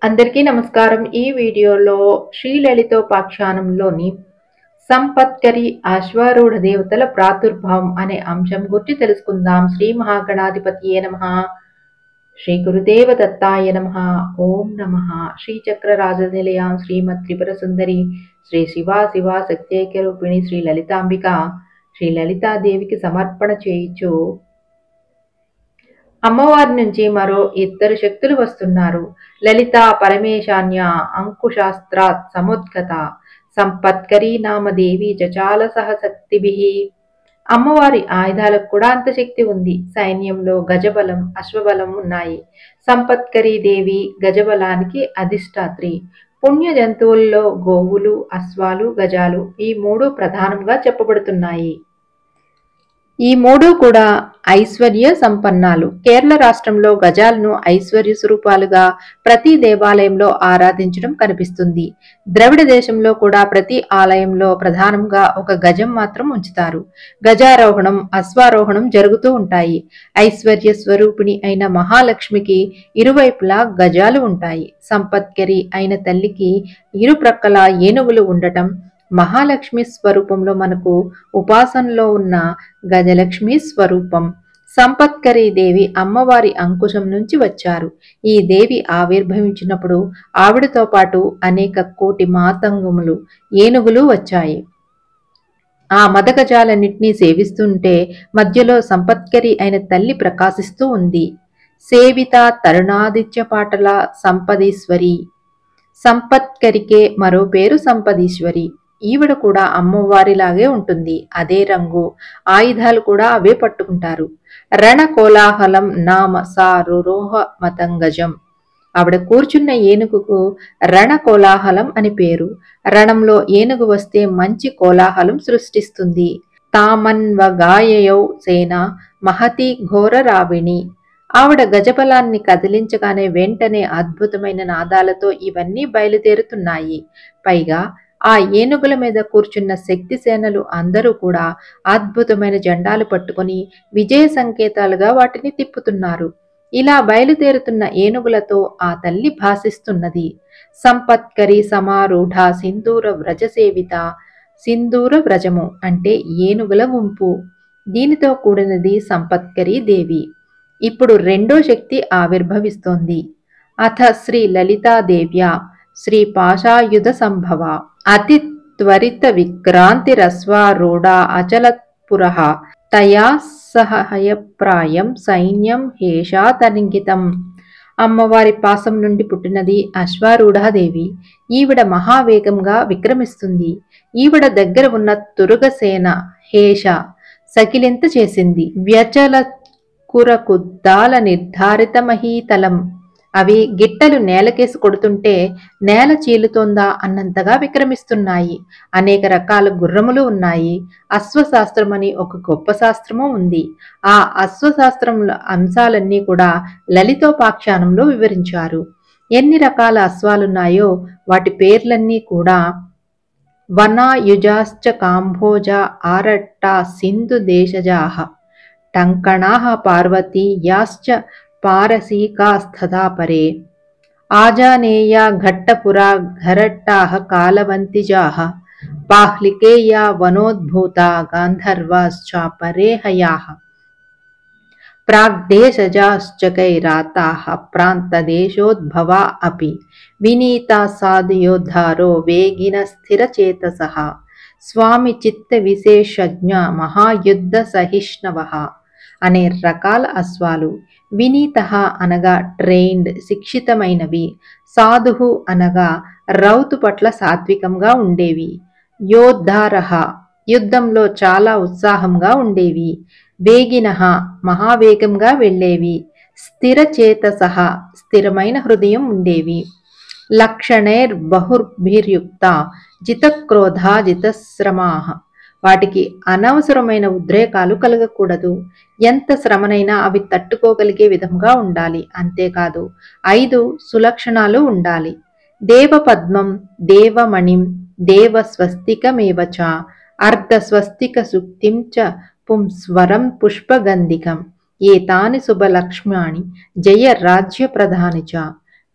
అందరికీ నమస్కారం. ఈ వీడియోలో శ్రీలలితోపాఖ్యానంలోని సంపత్కరి అశ్వారూఢ దేవతల ప్రాదుర్భావం అనే అంశం గురించి తెలుసుకుందాం. శ్రీ మహాగణాధిపతియే నమః. శ్రీ గురుదేవ దత్తాయ నమః. ఓం నమః. శ్రీ చక్రరాజనిలయాం శ్రీమత్ త్రిపుర సుందరి శ్రీ శివ శక్తైక్య రూపిణి శ్రీ లలితాంబిక శ్రీ లలితాదేవికి సమర్పణ చేయించు అమ్మవారి నుంచి మరో ఇద్దరు శక్తులు వస్తున్నారు. లలిత పరమేశాన్య అంకుశాస్త్రాత్ సముద్గత సంపత్కరీ నామదేవి చచాల సహశక్తిభి. అమ్మవారి ఆయుధాలకు కూడా అంత శక్తి ఉంది. సైన్యంలో గజబలం అశ్వబలం ఉన్నాయి. సంపత్కరీ దేవి గజబలానికి అధిష్టాత్రి. పుణ్య జంతువుల్లో గోవులు అశ్వాలు గజాలు ఈ మూడు ప్రధానంగా చెప్పబడుతున్నాయి. ఈ మూడు కూడా ఐశ్వర్య సంపన్నాలు. కేరళ రాష్ట్రంలో గజాలను ఐశ్వర్య స్వరూపాలుగా ప్రతి దేవాలయంలో ఆరాధించడం కనిపిస్తుంది. ద్రవిడ దేశంలో కూడా ప్రతి ఆలయంలో ప్రధానంగా ఒక గజం మాత్రం ఉంచుతారు. గజారోహణం అశ్వారోహణం జరుగుతూ ఉంటాయి. ఐశ్వర్య స్వరూపిణి అయిన మహాలక్ష్మికి ఇరువైపులా గజాలు ఉంటాయి. సంపత్కరి అయిన తల్లికి ఇరుప్రక్కల ఏనుగులు ఉండటం మహాలక్ష్మి స్వరూపంలో మనకు ఉపాసనలో ఉన్న గజలక్ష్మి స్వరూపం. సంపత్కరీ దేవి అమ్మవారి అంకుశం నుంచి వచ్చారు. ఈ దేవి ఆవిర్భవించినప్పుడు ఆవిడతో పాటు అనేక కోటి మాతంగములు ఏనుగులు వచ్చాయి. ఆ మదగజాలన్నింటినీ సేవిస్తుంటే మధ్యలో సంపత్కరి అయిన తల్లి ప్రకాశిస్తూ ఉంది. సేవిత తరుణాదిత్య పాటల సంపదీశ్వరి. సంపత్కరికే మరో పేరు సంపదీశ్వరి. ఈవిడ కూడా అమ్మవారిలాగే ఉంటుంది. అదే రంగు ఆయుధాలు కూడా అవే పట్టుకుంటారు. రణ కోలాహలం నామ సారురోహ మతంగజం. ఆవిడ కూర్చున్న ఏనుగుకు రణ కోలాహలం అని పేరు. రణంలో ఏనుగు వస్తే మంచి కోలాహలం సృష్టిస్తుంది. తామన్వగాయయౌ సేన మహతి ఘోర రావిణి. ఆవిడ గజబలాన్ని కదిలించగానే వెంటనే అద్భుతమైన నాదాలతో ఇవన్నీ బయలుదేరుతున్నాయి. పైగా ఆ ఏనుగుల మీద కూర్చున్న శక్తి సేనలు అందరూ కూడా అద్భుతమైన జెండాలు పట్టుకుని విజయ సంకేతాలుగా వాటిని తిప్పుతున్నారు. ఇలా బయలుదేరుతున్న ఏనుగులతో ఆ తల్లి భాసిస్తున్నది. సంపత్కరి సమారూఢ సింధూర వ్రజసేవిత. సింధూర వ్రజము అంటే ఏనుగుల గుంపు. దీనితో కూడినది సంపత్కరీ దేవి. ఇప్పుడు రెండో శక్తి ఆవిర్భవిస్తోంది. అథ శ్రీ లలితాదేవ్యా శ్రీ పాశాయుధ సంభవ. అతి త్వరిత విక్రాంతిరస్వారూఢ అచలత్పురః తయా సహయప్రాయం సైన్యం హేషా తరింగితం. అమ్మవారి పాసం నుండి పుట్టినది అశ్వారూఢాదేవి. ఈవిడ మహావేగంగా విక్రమిస్తుంది. ఈవిడ దగ్గర ఉన్న తురుగసేన హేష సకిలింత చేసింది. వ్యచల కురకుద్దాల నిర్ధారిత మహీతలం. అవి గిట్టలు నేలకేసి కొడుతుంటే నేల చీలుతోందా అన్నంతగా విక్రమిస్తున్నాయి. అనేక రకాల గుర్రములు ఉన్నాయి. అశ్వశాస్త్రమని ఒక గొప్ప శాస్త్రము ఉంది. ఆ అశ్వశాస్త్రముల అంశాలన్నీ కూడా లలితోపాఖ్యానంలో వివరించారు. ఎన్ని రకాల అశ్వాలున్నాయో వాటి పేర్లన్నీ కూడా వనాయుజాశ్చ కాంభోజ ఆరట్ట సింధు దేశజాః టంకణాః పార్వతీ యాశ్చ పారసీకాస్తథా పరే. ఆజానేయా ఘట్టపురా ఘరట్టాః కాలవంతిజాః బాహ్లికేయా వనోద్భూతా గాంధర్వాశ్చ పరేహయాః ప్రాగ్దేశజాశ్చకైరాతాః ప్రాంతదేశోద్భవా అపి వినీతా సాధుయోద్ధారో వేగిన స్థిరచేతసః స్వామి చిత్త విశేషజ్ఞ మహాయుద్ధ సహిష్ణవః. అనే రకాల అశ్వాలు. వినీతః అనగా ట్రైన్డ్ శిక్షితమైనవి. సాధుః అనగా రౌతు పట్ల సాత్వికంగా ఉండేవి. యోద్ధారః యుద్ధంలో చాలా ఉత్సాహంగా ఉండేవి. వేగినః మహావేగంగా వెళ్ళేవి. స్థిరచేతసః స్థిరమైన హృదయం ఉండేవి. లక్షణైర్ బహుర్భిర్యుక్త జితక్రోధా జితశ్రమాః. వాటికి అనవసరమైన ఉద్రేకాలు కలగకూడదు. ఎంత శ్రమనైనా అవి తట్టుకోగలిగే విధంగా ఉండాలి. అంతేకాదు 5 సులక్షణాలు ఉండాలి. దేవపద్మం దేవమణిం దేవస్వస్తికమేవచ అర్ధస్వస్తిక సుక్తిం చ పుంస్వరం పుష్పగంధికం ఏతాని శుభలక్ష్మ్యాని జయ రాజ్య ప్రధాని చ.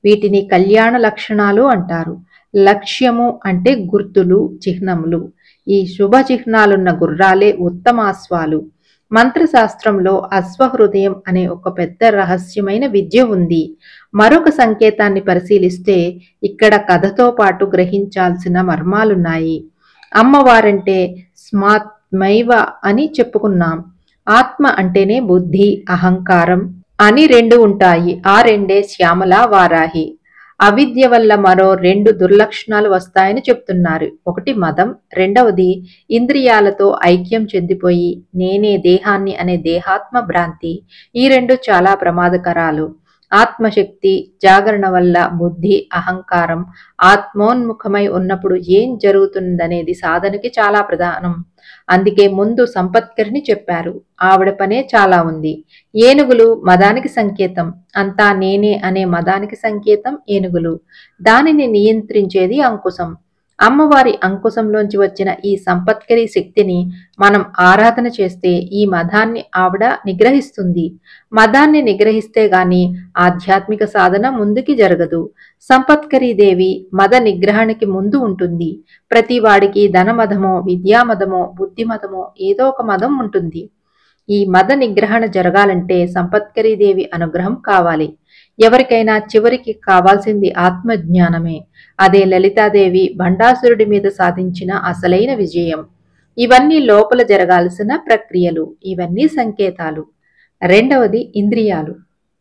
వీటిని కళ్యాణ లక్షణాలు అంటారు. లక్ష్యము అంటే గుర్తులు, చిహ్నములు. ఈ శుభ చిహ్నాలున్న గుర్రాలే ఉత్తమాశ్వాలు. మంత్రశాస్త్రంలో అశ్వహృదయం అనే ఒక పెద్ద రహస్యమైన విద్య ఉంది. మరొక సంకేతాన్ని పరిశీలిస్తే ఇక్కడ కథతో పాటు గ్రహించాల్సిన మర్మాలున్నాయి. అమ్మవారంటే స్మాత్మైవ అని చెప్పుకున్నాం. ఆత్మ అంటేనే బుద్ధి, అహంకారం అని రెండు ఉంటాయి. ఆ రెండే శ్యామల, వారాహి. అవిద్య వల్ల మరో రెండు దుర్లక్షణాలు వస్తాయని చెప్తున్నారు. ఒకటి మదం, రెండవది ఇంద్రియాలతో ఐక్యం చెందిపోయి నేనే దేహాన్ని అనే దేహాత్మ భ్రాంతి. ఈ రెండు చాలా ప్రమాదకరాలు. ఆత్మశక్తి జాగరణ వల్ల బుద్ధి, అహంకారం ఆత్మోన్ముఖమై ఉన్నప్పుడు ఏం జరుగుతుందనేది సాధనకి చాలా ప్రధానం. అందుకే ముందు సంపత్కరిని చెప్పారు. ఆవిడ పనే చాలా ఉంది. ఏనుగులు మదానికి సంకేతం. అంతా నేనే అనే మదానికి సంకేతం ఏనుగులు. దానిని నియంత్రించేది అంకుశం. అమ్మవారి అంకుశంలోంచి వచ్చిన ఈ సంపత్కరి శక్తిని మనం ఆరాధన చేస్తే ఈ మదాన్ని ఆవిడ నిగ్రహిస్తుంది. మదాన్ని నిగ్రహిస్తే గాని ఆధ్యాత్మిక సాధన ముందుకి జరగదు. సంపత్కరీ దేవి మద నిగ్రహణకి ముందు ఉంటుంది. ప్రతి వాడికి ధనమదమో, విద్యామదమో, బుద్ధిమదమో ఏదో ఒక మదం ఉంటుంది. ఈ మద నిగ్రహణ జరగాలంటే సంపత్కరీ దేవి అనుగ్రహం కావాలి. ఎవరికైనా చివరికి కావాల్సింది ఆత్మజ్ఞానమే. అదే లలితాదేవి భండాసురుడి మీద సాధించిన అసలైన విజయం. ఇవన్నీ లోపల జరగాల్సిన ప్రక్రియలు. ఇవన్నీ సంకేతాలు. రెండవది ఇంద్రియాలు.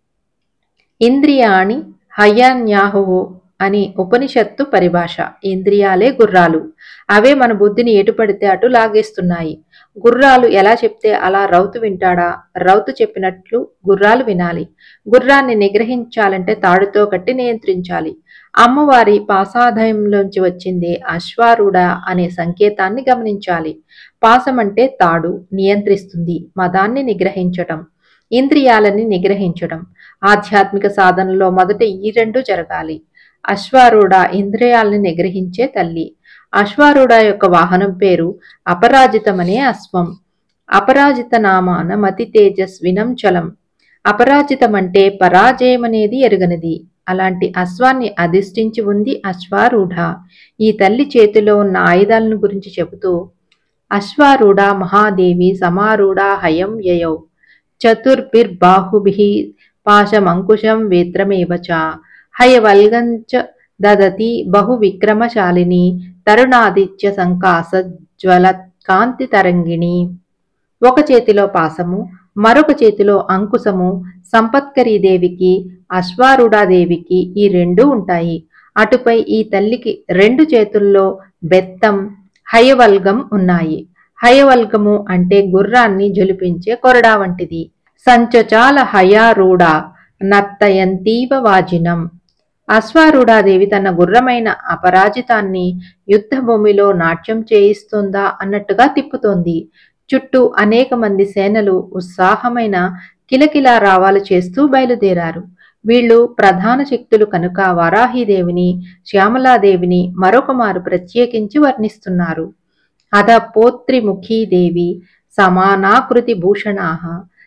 ఇంద్రియాణి హయాన్యాహువు అని ఉపనిషత్తు పరిభాష. ఇంద్రియాలే గుర్రాలు. అవే మన బుద్ధిని ఎటు పడితే అటు లాగేస్తున్నాయి. గుర్రాలు ఎలా చెప్తే అలా రౌతు వింటాడా? రౌతు చెప్పినట్లు గుర్రాలు వినాలి. గుర్రాన్ని నిగ్రహించాలంటే తాడుతో కట్టి నియంత్రించాలి. అమ్మవారి పాసాదయంలోంచి వచ్చిందే అశ్వారూఢ అనే సంకేతాన్ని గమనించాలి. పాసం అంటే తాడు, నియంత్రిస్తుంది. మదాన్ని నిగ్రహించటం, ఇంద్రియాలని నిగ్రహించడం. ఆధ్యాత్మిక సాధనలో మొదట ఈ రెండు జరగాలి. అశ్వారూఢ ఇంద్రియాలని నిగ్రహించే తల్లి. అశ్వారూఢ యొక్క వాహనం పేరు అపరాజితమనే అశ్వం. అపరాజిత నామాన మతి తేజస్వినం చలం. అపరాజితమంటే పరాజయమనేది ఎరుగనిది. అలాంటి అశ్వాన్ని అధిష్ఠించి ఉంది అశ్వారూఢ. ఈ తల్లి చేతిలో ఉన్న ఆయుధాలను గురించి చెబుతూ అశ్వారూఢ మహాదేవి సమారూఢ హయం యయౌ చతుర్భిర్బాహుభిః పాశమంకుశం వేత్రమేవచ హయవల్గంచ దదతి బహు విక్రమశాలిని తరుణాదిత్య సంకాస జ్వల కాంతి తరంగిణి. ఒక చేతిలో పాసము, మరొక చేతిలో అంకుశము. సంపత్కరీ దేవికి, అశ్వారూఢాదేవికి ఈ రెండూ ఉంటాయి. అటుపై ఈ తల్లికి రెండు చేతుల్లో బెత్తం, హయవల్గం ఉన్నాయి. హయవల్గము అంటే గుర్రాన్ని జొలిపించే కొరడా వంటిది. సంచచాల హయారూఢ నర్తయంతీవ వాజినం. అశ్వారూఢాదేవి తన గుర్రమైన అపరాజితాన్ని యుద్ధ భూమిలో నాట్యం చేయిస్తోందా అన్నట్టుగా తిప్పుతోంది. చుట్టూ అనేక మంది సేనలు ఉత్సాహమైన కిలకిలా రావాలు చేస్తూ బయలుదేరారు. వీళ్ళు ప్రధాన శక్తులు కనుక వారాహీదేవిని, శ్యామలాదేవిని మరొక మారు ప్రత్యేకించి వర్ణిస్తున్నారు. అద పోత్రిముఖీదేవి సమానాకృతి భూషణాః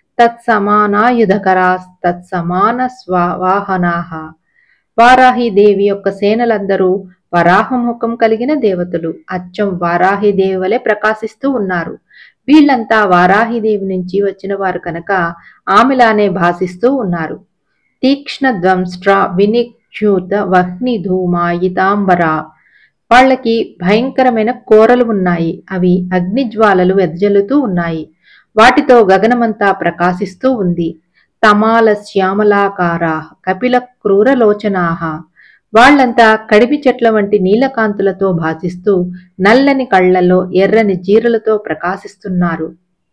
తత్సమానాయుధకరాస్తత్సమాన స్వావాహనాః. వారాహీదేవి యొక్క సేనలందరూ వరాహముఖం కలిగిన దేవతలు. అచ్చం వారాహీదేవి వలె ప్రకాశిస్తూ ఉన్నారు. వీళ్లంతా వారాహీదేవి నుంచి వచ్చిన వారు కనుక ఆమెలానే భాసిస్తూ ఉన్నారు. తీక్ష్ణ ధ్వంస్ట్ర వినిక్షూత వహ్ని ధూమాయితాంబరా. వాళ్ళకి భయంకరమైన కోరలు ఉన్నాయి. అవి అగ్నిజ్వాలలు వెదజల్లుతూ ఉన్నాయి. వాటితో గగనమంతా ప్రకాశిస్తూ ఉంది. తమాల శ్యామలాకారా కపిల క్రూరలోచనాహ. వాళ్లంతా కడిమి చెట్ల వంటి నీలకాంతులతో భాసిస్తూ నల్లని కళ్లలో ఎర్రని జీరలతో ప్రకాశిస్తున్నారు.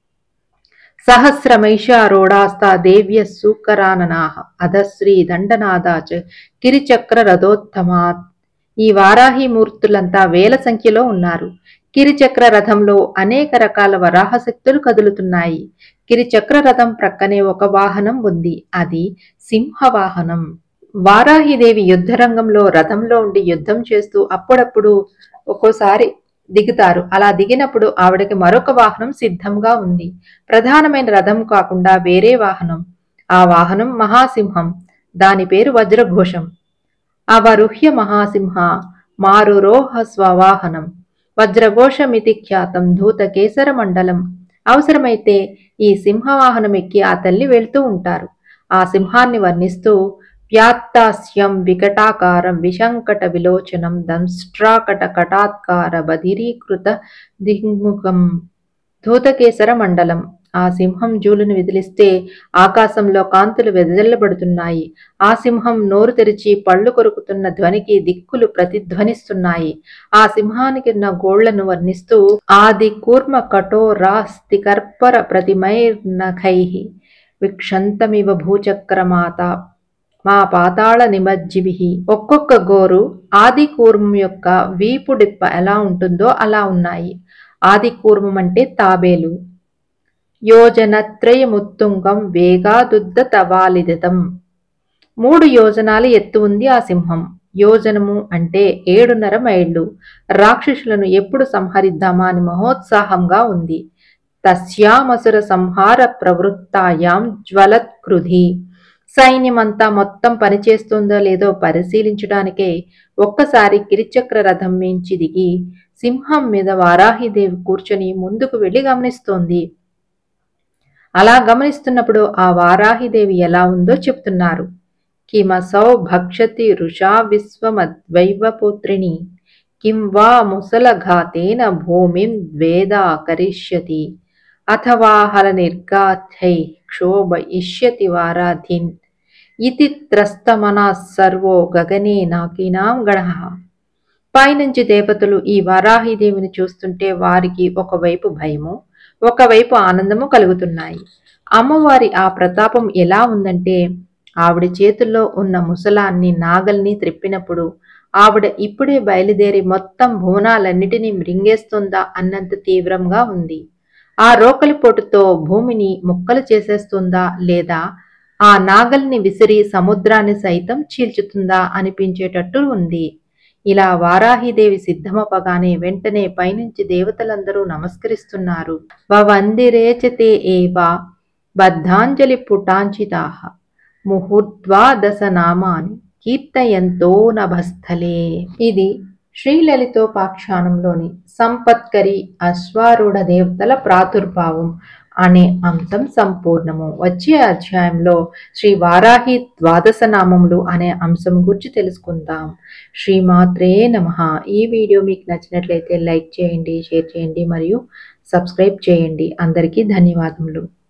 సహస్రమైషారోడాస్తా దేవ్య సూకరాననాహ అధశ్రీ దండనాదాచ కిరిచక్ర రథోత్తమాత్. ఈ వారాహి మూర్తులంతా వేల సంఖ్యలో ఉన్నారు. కిరిచక్ర రథంలో అనేక రకాల వరాహశక్తులు కదులుతున్నాయి. కిరిచక్ర రథం ప్రక్కనే ఒక వాహనం ఉంది. అది సింహవాహనం. వారాహిదేవి యుద్ధరంగంలో రథంలో ఉండి యుద్ధం చేస్తూ అప్పుడప్పుడు ఒక్కోసారి దిగుతారు. అలా దిగినప్పుడు ఆవిడకి మరొక వాహనం సిద్ధంగా ఉంది. ప్రధానమైన రథం కాకుండా వేరే వాహనం. ఆ వాహనం మహాసింహం. దాని పేరు వజ్రఘోషం. అవరుహ్య మహాసింహ మారురోహ స్వవాహనం వజ్రఘోషమితి ఖ్యాతం ధూతకేసర మండలం. అవసరమైతే ఈ సింహవాహనం ఎక్కి ఆ తల్లి వెళ్తూ ఉంటారు. ఆ సింహాన్ని వర్ణిస్తూ వ్యాత్తాస్యం వికటాకారం విశంకట విలోచనం దంష్ట్రాకట కటాత్కార బధిరీకృత దిగ్ముఖం ధూతకేసర మండలం. ఆ సింహం జూలును విదిలిస్తే ఆకాశంలో కాంతులు వెదజల్లబడుతున్నాయి. ఆ సింహం నోరు తెరిచి పళ్ళు కొరుకుతున్న ధ్వనికి దిక్కులు ప్రతిధ్వనిస్తున్నాయి. ఆ సింహానికిన్న గోళ్లను వర్ణిస్తూ ఆది కూర్మ కఠోరాస్తి కర్పర ప్రతిమైర్నఖై విక్షంతమివ భూచక్రమాత మా పాతాళ నిమజ్జిభి. ఒక్కొక్క గోరు ఆది కూర్మం యొక్క వీపు డిప్ప ఎలా ఉంటుందో అలా ఉన్నాయి. ఆది కూర్మం అంటే తాబేలు. యోజనత్రయముత్తుంగం వేగాదుద్ద తవాలిదితం. 3 యోజనాల ఎత్తు ఉంది ఆ సింహం. యోజనము అంటే 7.5 మైళ్ళు. రాక్షసులను ఎప్పుడు సంహరిద్దామా అని మహోత్సాహంగా ఉంది. తస్యామసుర సంహార ప్రవృత్తాయాం జ్వలత్కృధి. సైన్యమంతా మొత్తం పనిచేస్తుందో లేదో పరిశీలించడానికే ఒక్కసారి కిరిచక్ర రథం మించి దిగి సింహం మీద వారాహిదేవి కూర్చొని ముందుకు వెళ్లి గమనిస్తోంది. అలా గమనిస్తున్నప్పుడు ఆ వారాహిదేవి ఎలా ఉందో చెప్తున్నారు. కిమసౌ భక్షతి రుషా విశ్వమద్వైవపుత్రిణి కిం వా ముసలఘాతేన భూమిం ద్వేదా కరిష్యతి అథవా హల నిర్గాథై క్షోభయిష్యతి వారాధిన్ ఇతి త్రస్తమనః సర్వో గగనే నాకీనాం గణః. పైనుంచి దేవతలు ఈ వారాహిదేవిని చూస్తుంటే వారికి ఒకవైపు భయము, ఒకవైపు ఆనందము కలుగుతున్నాయి. అమ్మవారి ఆ ప్రతాపం ఎలా ఉందంటే ఆవిడ చేతుల్లో ఉన్న ముసలాన్ని నాగల్ని త్రిప్పినప్పుడు ఆవిడ ఇప్పుడే బయలుదేరి మొత్తం భువనాలన్నిటినీ మృంగేస్తుందా అన్నంత తీవ్రంగా ఉంది. ఆ రోకలి పోటుతో భూమిని ముక్కలు చేసేస్తుందా లేదా ఆ నాగల్ని విసిరి సముద్రాన్ని సైతం చీల్చుతుందా అనిపించేటట్టు ఉంది. ఇలా వారాహిదేవి సిద్ధమపగానే వెంటనే పైనుంచి దేవతలందరూ నమస్కరిస్తున్నారు. వవందిరేచతే ఏవా బద్ధాంజలి పుటాంచితాః ముహూర్ద్వాదశ నామాని కీర్తయంతో నభస్థలే. ఇది శ్రీలలితోపాఖ్యానంలోని సంపత్కరి అశ్వారూఢ దేవతల ప్రాదుర్భావం అనే అంశం సంపూర్ణము. వచ్చే అధ్యాయంలో శ్రీ వారాహి ద్వాదశ నామములు అనే అంశం గురించి తెలుసుకుందాం. శ్రీమాత్రే నమః. ఈ వీడియో మీకు నచ్చినట్లయితే లైక్ చేయండి, షేర్ చేయండి మరియు సబ్స్క్రైబ్ చేయండి. అందరికీ ధన్యవాదములు.